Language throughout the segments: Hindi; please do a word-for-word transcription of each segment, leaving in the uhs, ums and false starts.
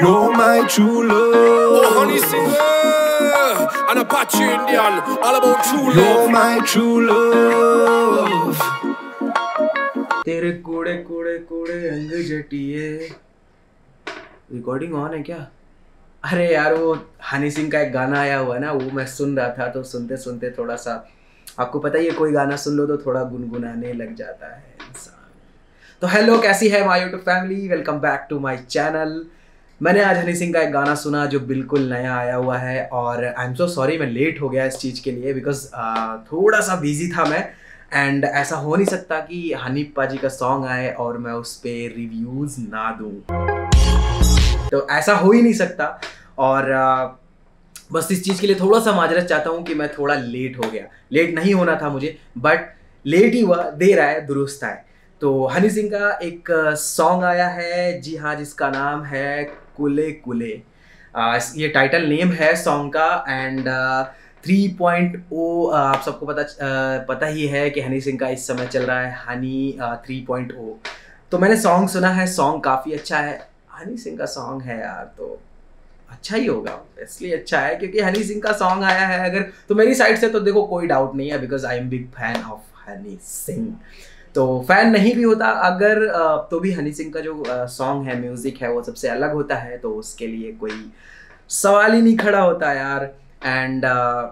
You're my true love. Oh, honey singer and Apache Indian, all about true love. You're my true love. तेरे कूड़े कूड़े कूड़े अंग जटिए। रिकॉर्डिंग ऑन है क्या? अरे यार वो हनी सिंह का एक गाना आया हुआ है ना, वो मैं सुन रहा था, तो सुनते सुनते थोड़ा सा, आपको पता ही है कोई गाना सुन लो तो थोड़ा गुनगुनाने लग जाता है इंसान। तो हेलो, कैसी है my YouTube family, welcome back to my channel. मैंने आज हनी सिंह का एक गाना सुना जो बिल्कुल नया आया हुआ है, और आई एम सो सॉरी मैं लेट हो गया इस चीज़ के लिए, बिकॉज थोड़ा सा बिजी था मैं। एंड ऐसा हो नहीं सकता कि हनी पाजी का सॉन्ग आए और मैं उस पर रिव्यूज़ ना दूँ, तो ऐसा हो ही नहीं सकता। और uh, बस इस चीज़ के लिए थोड़ा सा माजरत चाहता हूँ कि मैं थोड़ा लेट हो गया। लेट नहीं होना था मुझे, बट लेट ही हुआ, देर आए दुरुस्त आए। तो हनी सिंह का एक सॉन्ग आया है, जी हाँ, जिसका नाम है कुले कुले। uh, ये टाइटल नेम है सॉन्ग का। एंड थ्री पॉइंट ओ आप सबको पता uh, पता ही है कि हनी सिंह का इस समय चल रहा है हनी थ्री पॉइंट ओ। तो मैंने सॉन्ग सुना है, सॉन्ग काफ़ी अच्छा है। हनी सिंह का सॉन्ग है यार, तो अच्छा ही होगा, इसलिए अच्छा है क्योंकि हनी सिंह का सॉन्ग आया है। अगर तो मेरी साइड से तो देखो कोई डाउट नहीं है, because I am big fan of Honey Singh. तो फैन नहीं भी होता अगर तो भी हनी सिंह का जो सॉन्ग है, म्यूजिक है, वो सबसे अलग होता है, तो उसके लिए कोई सवाल ही नहीं खड़ा होता यार। एंड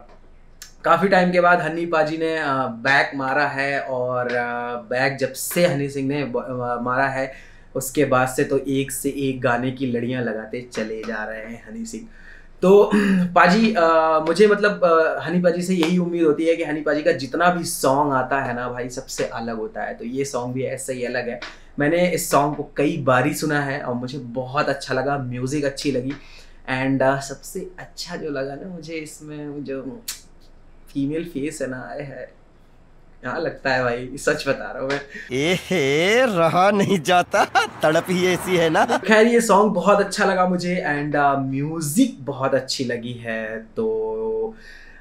काफ़ी टाइम के बाद हनी पाजी ने बैक मारा है, और बैक जब से हनी सिंह ने मारा है उसके बाद से तो एक से एक गाने की लड़ियां लगाते चले जा रहे हैं हनी सिंह। तो पाजी आ, मुझे मतलब आ, हनी पाजी से यही उम्मीद होती है कि हनी पाजी का जितना भी सॉन्ग आता है ना भाई, सबसे अलग होता है। तो ये सॉन्ग भी ऐसा ही अलग है। मैंने इस सॉन्ग को कई बारी सुना है और मुझे बहुत अच्छा लगा, म्यूज़िक अच्छी लगी। एंड सबसे अच्छा जो लगा ना मुझे इसमें, जो फीमेल फेस है ना, है यहाँ लगता है भाई, सच बता रहा हूँ मैं, ए रहा नहीं जाता, तड़प ही ऐसी है ना। खैर ये सॉन्ग बहुत अच्छा लगा मुझे, एंड म्यूजिक बहुत अच्छी लगी है। तो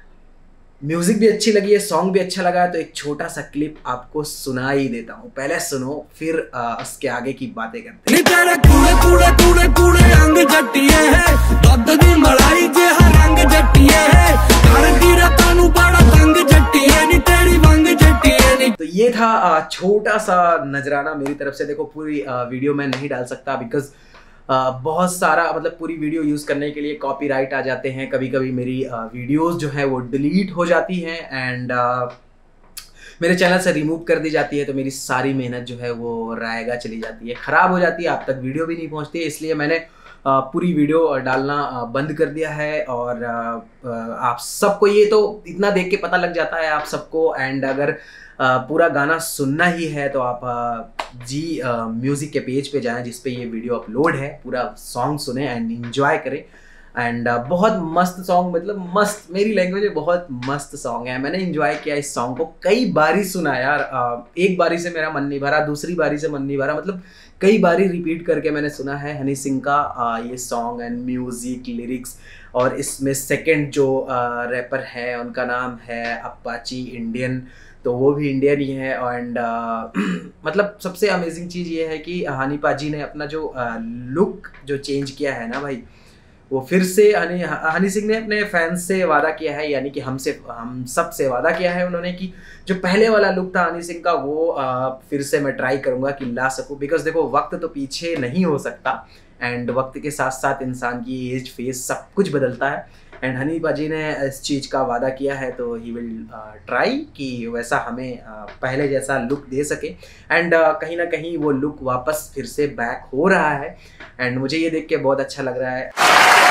म्यूजिक भी अच्छी लगी है, सॉन्ग भी अच्छा लगा है। तो एक छोटा सा क्लिप आपको सुना ही देता हूँ, पहले सुनो, फिर uh, उसके आगे की बातें करते हैं। तेरे कूड़े कूड़े कूड़े कूड़े अंग जटिए है, दूध दी मलाई जे रंग जटिए है, घर दी रातां नू बड़ा तंग जटिए नी तेरी वंग जटिए नी। तो ये था uh, छोटा सा नजराना मेरी तरफ से। देखो पूरी uh, वीडियो में नहीं डाल सकता, बिकॉज Uh, बहुत सारा मतलब पूरी वीडियो यूज़ करने के लिए कॉपीराइट आ जाते हैं। कभी कभी मेरी वीडियोस uh, जो है वो डिलीट हो जाती हैं, एंड uh, मेरे चैनल से रिमूव कर दी जाती है। तो मेरी सारी मेहनत जो है वो रायगा चली जाती है, ख़राब हो जाती है, आप तक वीडियो भी नहीं पहुंचती है। इसलिए मैंने uh, पूरी वीडियो डालना uh, बंद कर दिया है। और uh, uh, आप सबको ये तो इतना देख के पता लग जाता है आप सबको। एंड अगर Uh, पूरा गाना सुनना ही है तो आप uh, जी म्यूज़िक uh, के पेज पे जाएं, जिस पे ये वीडियो अपलोड है। पूरा सॉन्ग सुने एंड एंजॉय करें। एंड uh, बहुत मस्त सॉन्ग, मतलब मस्त, मेरी लैंग्वेज में बहुत मस्त सॉन्ग है। मैंने एंजॉय किया इस सॉन्ग को, कई बारी सुना यार। uh, एक बारी से मेरा मन नहीं भरा, दूसरी बारी से मन नहीं भरा, मतलब कई बारी रिपीट करके मैंने सुना है हनी सिंह का uh, ये सॉन्ग एंड म्यूज़िक, लिरिक्स। और इसमें सेकेंड जो रैपर uh, है उनका नाम है अपाची इंडियन, तो वो भी इंडियन ही है। एंड uh, मतलब सबसे अमेजिंग चीज़ ये है कि हनी पाजी ने अपना जो लुक uh, जो चेंज किया है ना भाई, वो फिर से हनी हनी सिंह ने अपने फैंस से वादा किया है, यानी कि हमसे हम सब से वादा किया है उन्होंने कि जो पहले वाला लुक था हनी सिंह का, वो uh, फिर से मैं ट्राई करूँगा कि ला सकूँ। बिकॉज देखो वक्त तो पीछे नहीं हो सकता, एंड वक्त के साथ साथ इंसान की एज, फेस, सब कुछ बदलता है। एंड हनी पाजी ने इस चीज़ का वादा किया है, तो ही विल ट्राई कि वैसा हमें uh, पहले जैसा लुक दे सके। एंड uh, कहीं ना कहीं वो लुक वापस फिर से बैक हो रहा है, एंड मुझे ये देख के बहुत अच्छा लग रहा है।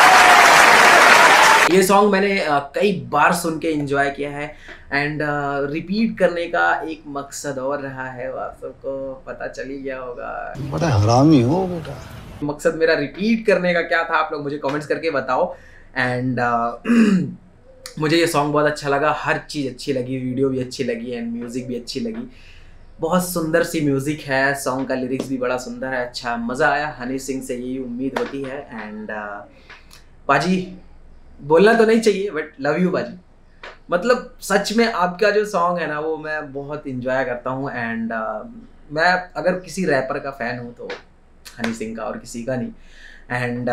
ये सॉन्ग मैंने uh, कई बार सुन के एंजॉय किया है, एंड रिपीट uh, करने का एक मकसद और रहा है, वो आप सबको पता चल ही गया होगा। बड़ा हरामी हो बेटा। मकसद मेरा रिपीट करने का क्या था, आप लोग मुझे कमेंट्स करके बताओ। एंड uh, मुझे ये सॉन्ग बहुत अच्छा लगा, हर चीज़ अच्छी लगी, वीडियो भी अच्छी लगी, एंड म्यूज़िक भी अच्छी लगी। बहुत सुंदर सी म्यूज़िक है, सॉन्ग का लिरिक्स भी बड़ा सुंदर है, अच्छा मज़ा आया। हनी सिंह से यही उम्मीद होती है। एंड uh, पाजी बोलना तो नहीं चाहिए, बट लव यू पाजी। मतलब सच में आपका जो सॉन्ग है ना, वो मैं बहुत इंजॉय करता हूँ। एंड uh, मैं अगर किसी रैपर का फ़ैन हूँ तो हनी सिंह का, और किसी का नहीं। एंड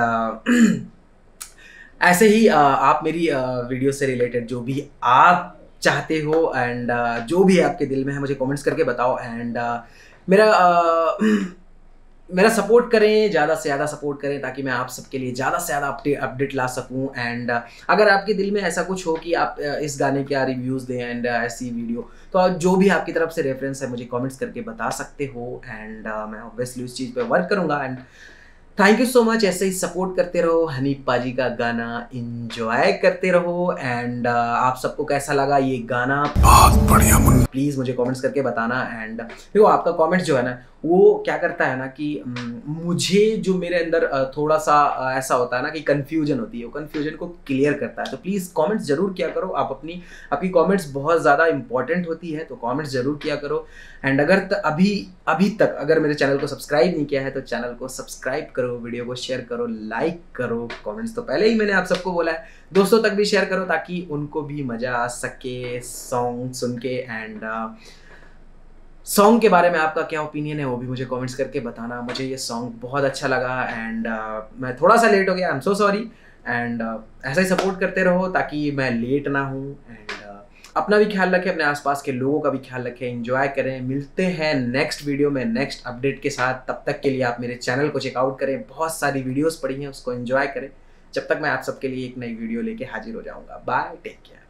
ऐसे ही uh, आप मेरी वीडियो uh, से रिलेटेड जो भी आप चाहते हो एंड uh, जो भी आपके दिल में है मुझे कमेंट्स करके बताओ एंड uh, मेरा uh, मेरा सपोर्ट करें, ज़्यादा से ज़्यादा सपोर्ट करें ताकि मैं आप सबके लिए ज़्यादा से ज़्यादा अपडेट अपडेट ला सकूं। एंड uh, अगर आपके दिल में ऐसा कुछ हो कि आप uh, इस गाने के रिव्यूज़ दें एंड uh, ऐसी वीडियो, तो जो भी आपकी तरफ से रेफरेंस है मुझे कमेंट्स करके बता सकते हो एंड uh, मैं ऑब्वियसली उस चीज़ पे वर्क करूँगा। And thank you so much, ऐसे ही सपोर्ट करते रहो, हनीफ पाजी का गाना इंजॉय करते रहो। एंड uh, आप सबको कैसा लगा ये गाना बहुत बढ़िया मुन्ना, प्लीज़ मुझे कमेंट्स करके बताना। एंड देखो आपका कमेंट्स जो है ना वो क्या करता है ना कि मुझे जो मेरे अंदर थोड़ा सा ऐसा होता है ना कि कंफ्यूजन होती है, वो कंफ्यूजन को क्लियर करता है। तो प्लीज़ कमेंट्स जरूर किया करो, आप अपनी आपकी कमेंट्स बहुत ज़्यादा इंपॉर्टेंट होती है, तो कमेंट्स जरूर किया करो। एंड अगर त, अभी अभी तक अगर मेरे चैनल को सब्सक्राइब नहीं किया है तो चैनल को सब्सक्राइब करो, वीडियो को शेयर करो, लाइक करो। कमेंट्स तो पहले ही मैंने आप सबको बोला है, दोस्तों तक भी शेयर करो ताकि उनको भी मज़ा आ सके सॉन्ग सुन के। एंड सॉन्ग के बारे में आपका क्या ओपिनियन है वो भी मुझे कमेंट्स करके बताना। मुझे ये सॉन्ग बहुत अच्छा लगा एंड uh, मैं थोड़ा सा लेट हो गया, I am so sorry. And ऐसा ही सपोर्ट करते रहो ताकि मैं लेट ना हूँ। एंड uh, अपना भी ख्याल रखें, अपने आसपास के लोगों का भी ख्याल रखें, एंजॉय करें। मिलते हैं नेक्स्ट वीडियो में नेक्स्ट अपडेट के साथ। तब तक के लिए आप मेरे चैनल को चेकआउट करें, बहुत सारी वीडियोज़ पड़ी हैं उसको एंजॉय करें। जब तक मैं आप सबके लिए एक नई वीडियो लेके हाजिर हो जाऊँगा। Bye, take care.